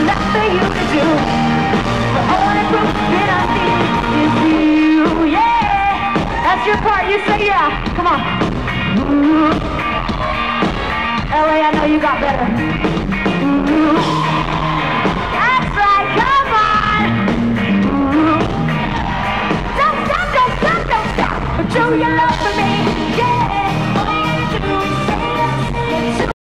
nothing you can do. The only proof that I need is you. Yeah, that's your part. You say yeah. Come on. LA, I know you got better. That's right. Come on. Don't stop, don't stop, don't stop. But show your love for me.